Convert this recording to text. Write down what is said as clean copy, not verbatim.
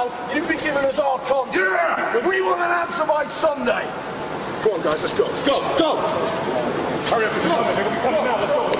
now, you've been giving us our contract. Yeah! We want an answer by Sunday. Go on, guys, let's go. Go! Hurry up, they're gonna be coming now, let's go.